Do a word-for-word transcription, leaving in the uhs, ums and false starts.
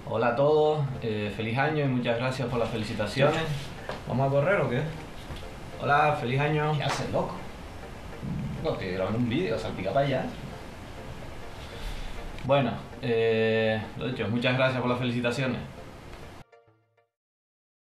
Hola a todos, eh, feliz año y muchas gracias por las felicitaciones. ¿Vamos a correr o qué? Hola, feliz año. ¿Qué haces, loco? No, estoy grabando un vídeo, salpica para allá. Bueno, eh, lo dicho, muchas gracias por las felicitaciones.